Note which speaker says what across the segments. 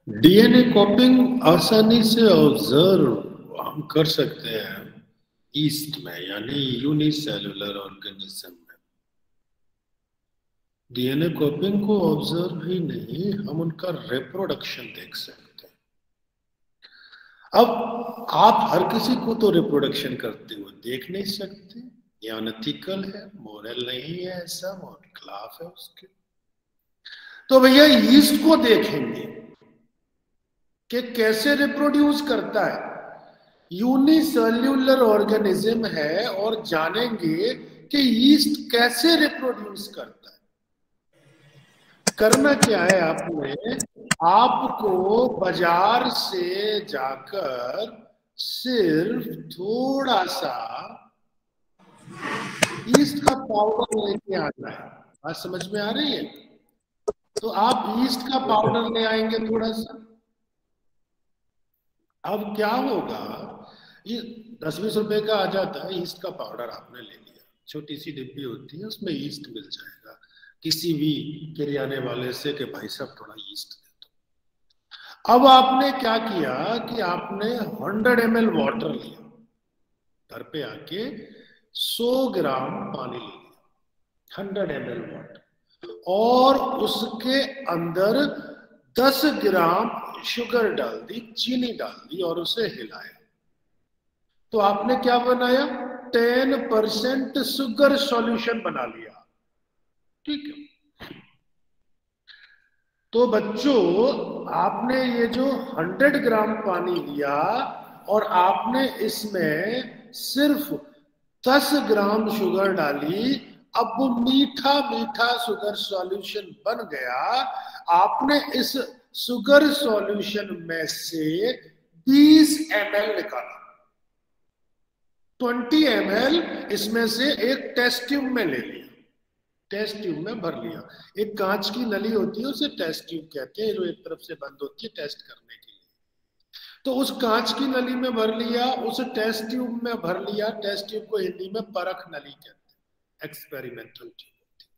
Speaker 1: DNA कॉपिंग आसानी से observe हम कर सकते हैं ईस्ट में, यानी यूनिसेलुलर ऑर्गेनिज्म में। डीएनए कॉपिंग को ऑब्जर्व ही नहीं, हम उनका रिप्रोडक्शन देख सकते हैं। अब आप हर किसी को तो रिप्रोडक्शन करते हुए देख नहीं सकते, ये अनएथिकल है, मोरल नहीं है, ऐसा मोरल खिलाफ है उसके। तो भैया ईस्ट को देखेंगे कि कैसे रिप्रोड्यूस करता है। यूनिसेल्युलर ऑर्गेनिज्म है और जानेंगे कि ईस्ट कैसे रिप्रोड्यूस करता है। करना क्या है, आपको बाजार से जाकर सिर्फ थोड़ा सा ईस्ट का पाउडर लेके आना है। बात समझ में आ रही है? तो आप ईस्ट का पाउडर ले आएंगे थोड़ा सा। अब क्या होगा, ये 10-20 रुपए का आ जाता है ईस्ट का पाउडर। आपने ले लिया, छोटी सी डिब्बी होती है, उसमें ईस्ट मिल जाएगा किसी भी किराने वाले से कि भाई साहब थोड़ा ईस्ट दे दो। अब आपने क्या किया कि आपने 100 ml वाटर लिया, घर पे आके 100 ग्राम पानी ले लिया, 100 ml वाटर, और उसके अंदर 10 ग्राम शुगर डाल दी, चीनी डाल दी और उसे हिलाया। तो आपने क्या बनाया? 10% शुगर सॉल्यूशन बना लिया। ठीक है। तो बच्चों, आपने ये जो 100 ग्राम पानी लिया और आपने इसमें सिर्फ 10 ग्राम शुगर डाली, अब वो मीठा मीठा शुगर सॉल्यूशन बन गया। आपने इस शुगर सॉल्यूशन में से 20 ml निकाला, 20 ml इसमें से एक टेस्ट ट्यूब में ले लिया, टेस्ट ट्यूब में भर लिया। एक कांच की नली होती है, उसे टेस्ट ट्यूब कहते हैं, जो एक तरफ से बंद होती है टेस्ट करने के लिए। तो उस कांच की नली में भर लिया, उस टेस्ट ट्यूब में भर लिया। टेस्ट ट्यूब को हिंदी में परख नली कहते हैं, एक्सपेरिमेंटल ट्यूब।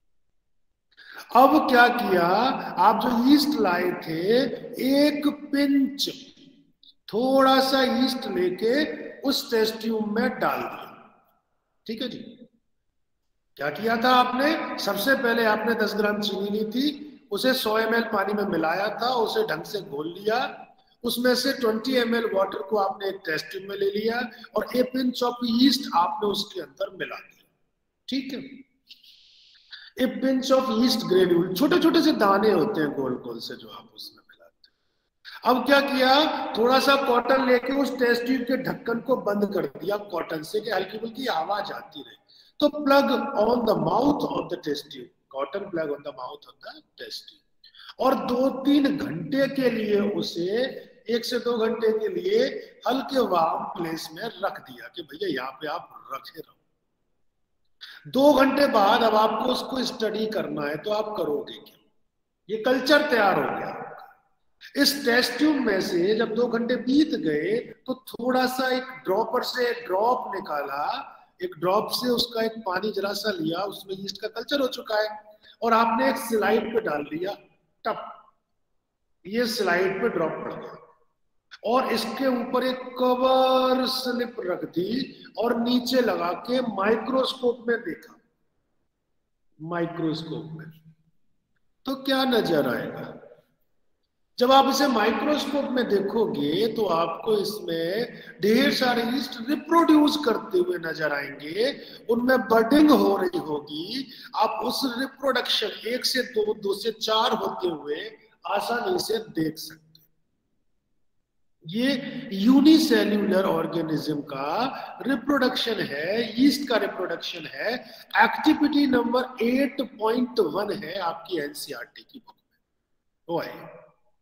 Speaker 1: अब क्या किया, आप जो ईस्ट लाए थे, एक पिंच थोड़ा सा ईस्ट लेके उस टेस्ट ट्यूब में डाल दिया। ठीक है जी। क्या किया था आपने? सबसे पहले आपने 10 ग्राम चीनी ली थी, उसे 100 ml पानी में मिलाया था, उसे ढंग से घोल लिया। उसमें से 20 ml वाटर को आपने एक टेस्ट ट्यूब में ले लिया और एक पिंच ऑफ ईस्ट आपने उसके अंदर मिला दिया। ठीक है। A pinch of yeast granule, छोटे छोटे से दाने होते हैं गोल गोल से, जो आप उसमें मिलाते हैं। अब क्या किया, थोड़ा सा कॉटन लेके उस टेस्ट ट्यूब के ढक्कन को बंद कर दिया कॉटन से, कि हल्की फुल्की आवाज आती रहे। तो plug on the mouth of the test tube, cotton plug on the mouth of the test tube, और 2-3 घंटे के लिए उसे, 1 से 2 घंटे के लिए हल्के वार्म प्लेस में रख दिया कि भैया यहाँ पे आप रखे रहो। 2 घंटे बाद अब आपको उसको स्टडी करना है, तो आप करोगे क्या? ये कल्चर तैयार हो गया। इस टेस्ट ट्यूब में से जब 2 घंटे बीत गए, तो थोड़ा सा एक ड्रॉपर से ड्रॉप निकाला, एक ड्रॉप से उसका एक पानी जरा सा लिया, उसमें ईस्ट का कल्चर हो चुका है, और आपने एक स्लाइड पे डाल दिया, टप, ये स्लाइड पे ड्रॉप पड़ गया, और इसके ऊपर एक कवर स्लिप रख दी और नीचे लगा के माइक्रोस्कोप में देखा। माइक्रोस्कोप में तो क्या नजर आएगा? जब आप इसे माइक्रोस्कोप में देखोगे तो आपको इसमें ढेर सारे ईस्ट रिप्रोड्यूस करते हुए नजर आएंगे, उनमें बडिंग हो रही होगी। आप उस रिप्रोडक्शन 1 से 2, 2 से 4 होते हुए आसानी से देख सकते। ये यूनिसेल्युलर ऑर्गेनिज्म का रिप्रोडक्शन है, ईस्ट का रिप्रोडक्शन है। एक्टिविटी नंबर 8.1 है आपकी एनसीईआरटी की बुक में। वो है।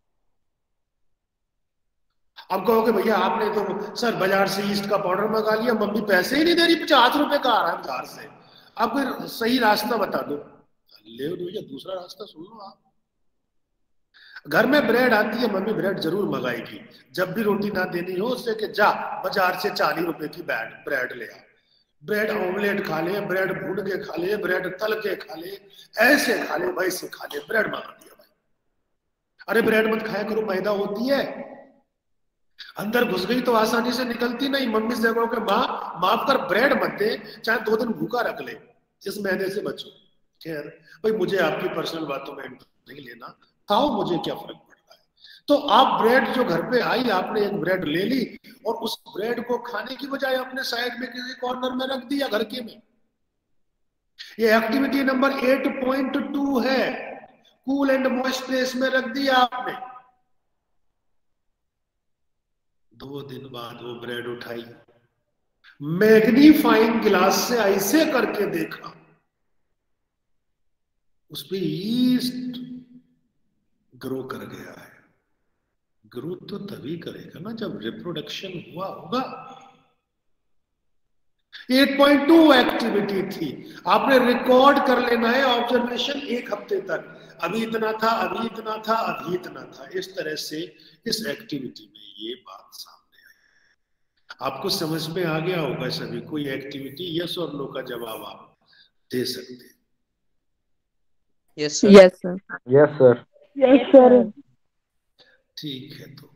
Speaker 1: अब कहोगे भैया आपने तो सर बाजार से ईस्ट का पाउडर मंगा लिया, मम्मी पैसे ही नहीं दे रही, 50 रुपए का आ रहा है बाजार से, आप कोई सही रास्ता बता दो। ले दो भैया, दूसरा रास्ता सुन लो आप। घर में ब्रेड आती है, मम्मी ब्रेड जरूर मंगाएगी, जब भी रोटी ना देनी हो उससे कि जा बाजार से 40 रुपए की ब्रेड ले आ, ब्रेड ऑमलेट खा ले, ब्रेड भून के खा ले, ब्रेड तल के खा ले, ऐसे खा ले, वैसे खा ले, ब्रेड मंगा दिया भाई। अरे ब्रेड मत खाया करो, मैदा होती है, अंदर घुस गई तो आसानी से निकलती नहीं। मम्मी से कहो कि माँ माफ कर, ब्रेड मत दे, चाहे 2 दिन भूखा रख ले, इस मैदे से बचो। खैर भाई, मुझे आपकी पर्सनल बातों में नहीं लेना, खाओ, मुझे क्या फर्क पड़ रहा है। तो आप ब्रेड जो घर पे आई, आपने एक ब्रेड ले ली और उस ब्रेड को खाने की बजाय अपने साइड में किसी कॉर्नर में रख दिया घर के में। ये एक्टिविटी नंबर 8.2 है, कूल एंड मॉइस्ट प्लेस में रख दिया आपने। 2 दिन बाद वो ब्रेड उठाई, मैग्नीफाइंग ग्लास से ऐसे करके देखा, उस पे ईस्ट ग्रो कर गया है। ग्रोथ तो तभी करेगा ना जब रिप्रोडक्शन हुआ होगा। 8.2 एक्टिविटी थी, आपने रिकॉर्ड कर लेना है ऑब्जर्वेशन 1 हफ्ते तक, अभी इतना था, अभी इतना था, अभी इतना था। इस तरह से इस एक्टिविटी में ये बात सामने आई। आपको समझ में आ गया होगा सभी, कोई एक्टिविटी यस और नो का जवाब आप दे सकते हैं।
Speaker 2: Yes sir.
Speaker 3: Yes sir.
Speaker 4: Yes sir.
Speaker 1: ठीक है, तो